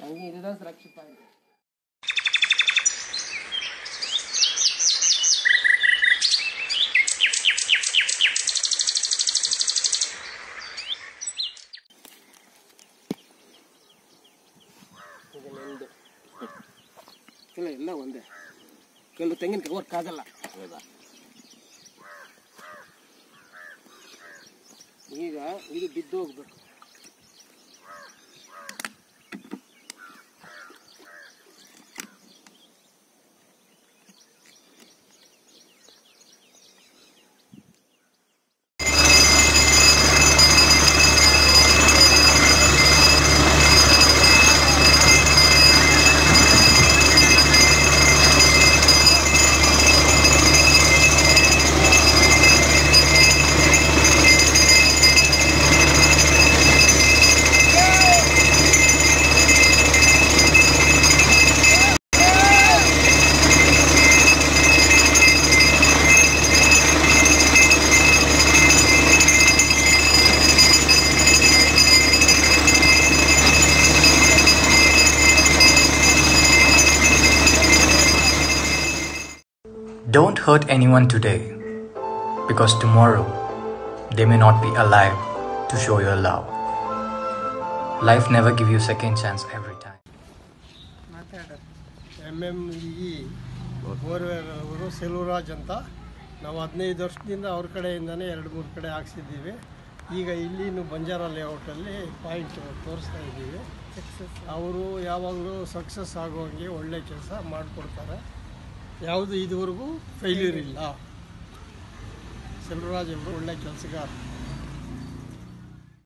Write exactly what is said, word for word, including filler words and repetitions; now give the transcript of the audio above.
அங்கே இதுதான் சுரக்ஷித் பாயிண்ட். ಇಲ್ಲ ಎಲ್ಲ ಒಂದೇ, ಕೆಲವು ತೆಂಗಿನಕಾಯಿ ವರ್ಕಾಗಲ್ಲ. ಈಗ ಇದು ಬಿದ್ದು ಹೋಗ್ಬೇಕು. Don't hurt anyone today, because tomorrow they may not be alive to show your love. Life never gives you second chance every time. M M E borewell ಅವರು ಸೆಲ್ವರಾಜ್ ಅಂತ, ನಾವು ಹದಿನೈದು ವರ್ಷದಿಂದ ಅವ್ರ ಕಡೆಯಿಂದನೇ ಎರಡು ಮೂರು ಕಡೆ ಹಾಕ್ಸಿದ್ದೀವಿ. ಈಗ ಇಲ್ಲಿ ಬಂಜಾರ ಲೇಔಟಲ್ಲಿ ಪಾಯಿಂಟ್ ತೋರಿಸ್ತಾ ಇದ್ದೀವಿ. ಅವರು ಯಾವಾಗಲೂ ಸಕ್ಸಸ್ ಆಗೋಂಗೆ ಒಳ್ಳೆ ಕೆಲಸ ಮಾಡಿಕೊಡ್ತಾರೆ. ಯಾವುದು ಇದುವರೆಗೂ ಫೇಲ್ಯೂರ್ ಇಲ್ಲ. ಸೆಲ್ವರಾಜ್ ಅವರು ಒಳ್ಳೆ ಕೆಲಸಗಾರ.